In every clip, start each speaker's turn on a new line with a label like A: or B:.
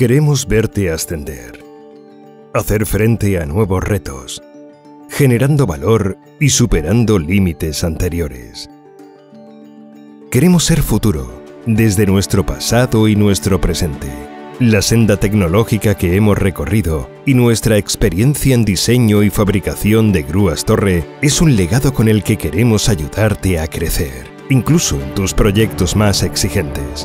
A: Queremos verte ascender, hacer frente a nuevos retos, generando valor y superando límites anteriores. Queremos ser futuro, desde nuestro pasado y nuestro presente. La senda tecnológica que hemos recorrido y nuestra experiencia en diseño y fabricación de grúas torre es un legado con el que queremos ayudarte a crecer, incluso en tus proyectos más exigentes.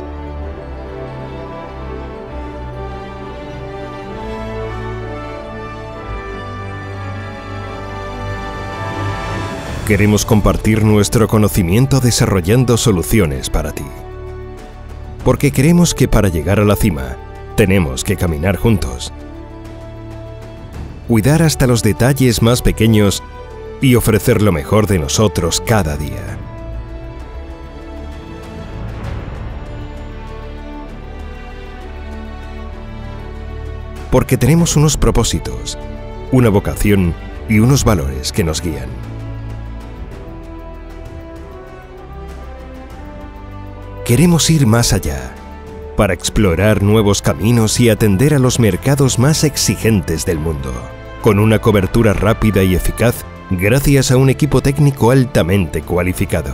A: Queremos compartir nuestro conocimiento desarrollando soluciones para ti. Porque creemos que para llegar a la cima, tenemos que caminar juntos. Cuidar hasta los detalles más pequeños y ofrecer lo mejor de nosotros cada día. Porque tenemos unos propósitos, una vocación y unos valores que nos guían. Queremos ir más allá, para explorar nuevos caminos y atender a los mercados más exigentes del mundo, con una cobertura rápida y eficaz gracias a un equipo técnico altamente cualificado.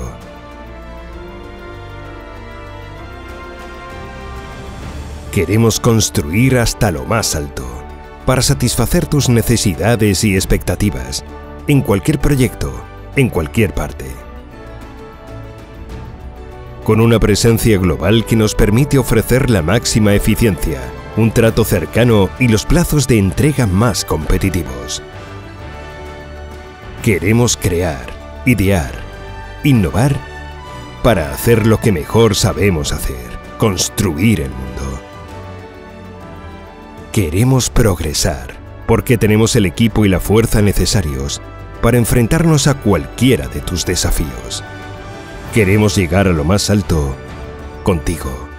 A: Queremos construir hasta lo más alto, para satisfacer tus necesidades y expectativas, en cualquier proyecto, en cualquier parte. Con una presencia global que nos permite ofrecer la máxima eficiencia, un trato cercano y los plazos de entrega más competitivos. Queremos crear, idear, innovar para hacer lo que mejor sabemos hacer, construir el mundo. Queremos progresar porque tenemos el equipo y la fuerza necesarios para enfrentarnos a cualquiera de tus desafíos. Queremos llegar a lo más alto contigo.